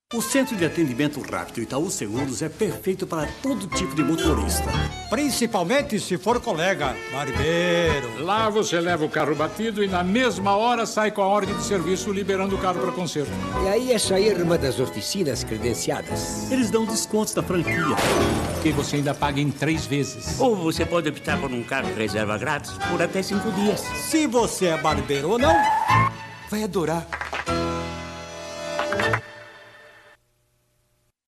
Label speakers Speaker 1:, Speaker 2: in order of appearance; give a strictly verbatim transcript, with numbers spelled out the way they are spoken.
Speaker 1: O Centro de Atendimento Rápido Itaú Seguros é perfeito para todo tipo de motorista.
Speaker 2: Principalmente se for colega, barbeiro.
Speaker 3: Lá você leva o carro batido e na mesma hora sai com a ordem de serviço liberando o carro para conserto.
Speaker 4: E aí é sair numa das oficinas credenciadas.
Speaker 1: Eles dão descontos da franquia.
Speaker 3: Que você ainda paga em três vezes.
Speaker 5: Ou você pode optar por um carro reserva grátis por até cinco dias.
Speaker 2: Se você é barbeiro ou não, vai adorar.